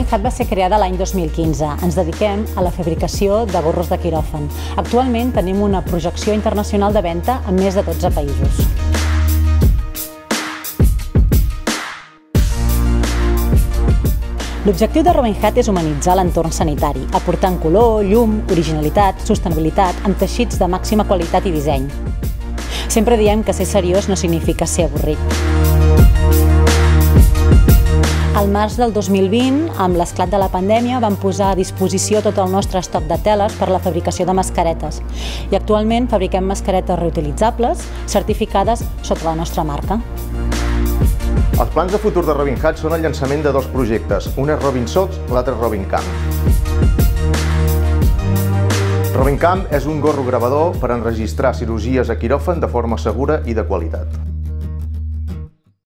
Robin Hat va ser creada l'any 2015. Ens dediquem a la fabricació de gorros de quiròfan. Actualment tenim una projecció internacional de venda en més de 12 països. L'objectiu de Robin Hat és humanitzar l'entorn sanitari, aportant color, llum, originalitat, sostenibilitat amb teixits de màxima qualitat i disseny. Sempre diem que ser seriós no significa ser avorrit. Al març del 2020, amb l'esclat de la pandèmia, vam posar a disposició tot el nostre estoc de teles per a la fabricació de mascaretes. I actualment fabriquem mascaretes reutilitzables, certificades sota la nostra marca. Els plans de futur de Robin Hat són el llançament de dos projectes. Un és Robin Socks, l'altre és Robin Cam. Robin Cam és un gorro gravador per enregistrar cirurgies a quiròfan de forma segura i de qualitat.